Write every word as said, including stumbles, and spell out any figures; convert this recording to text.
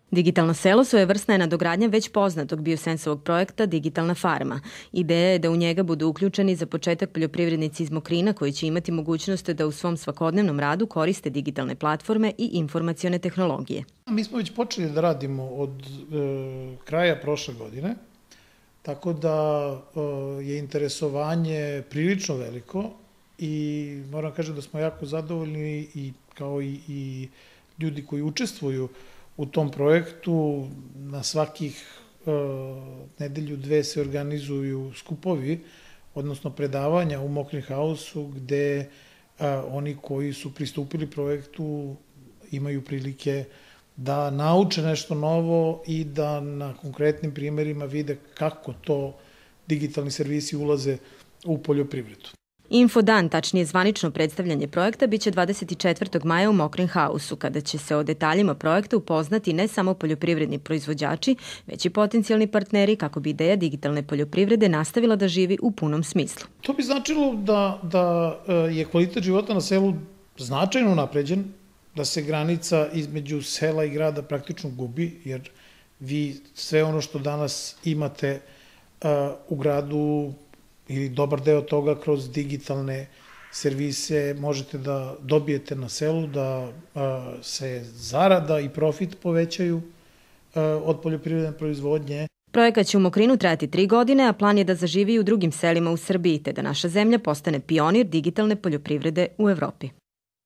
Digitalno selo svojevrsna je nadogradnja već poznatog Biosensovog projekta Digitalna farma. Ideja je da u njega budu uključeni za početak poljoprivrednici iz Mokrina koji će imati mogućnost da u svom svakodnevnom radu koriste digitalne platforme i informacione tehnologije. Mi smo već počeli da radimo od e, kraja prošle godine, tako da e, je interesovanje prilično veliko i moram kažem da smo jako zadovoljni i kao i, i ljudi koji učestvuju u tom projektu. Na svakih e, nedelju dve se organizuju skupovi, odnosno predavanja u Mokrin Hausu, gde e, oni koji su pristupili projektu imaju prilike da nauče nešto novo i da na konkretnim primerima vide kako to digitalni servisi ulaze u poljoprivredu. Infodan, tačnije zvanično predstavljanje projekta, biće dvadeset četvrtog maja u Mokrin Hausu, kada će se o detaljima projekta upoznati ne samo poljoprivredni proizvođači, već i potencijalni partneri kako bi ideja digitalne poljoprivrede nastavila da živi u punom smislu. To bi značilo da, da je kvalitet života na selu značajno napređen, da se granica između sela i grada praktično gubi, jer vi sve ono što danas imate uh, u gradu ili dobar deo toga kroz digitalne servise možete da dobijete na selu, da uh, se zarada i profit povećaju uh, od poljoprivredne proizvodnje. Projekat će u Mokrinu trajati tri godine, a plan je da zaživi i u drugim selima u Srbiji, te da naša zemlja postane pionir digitalne poljoprivrede u Evropi.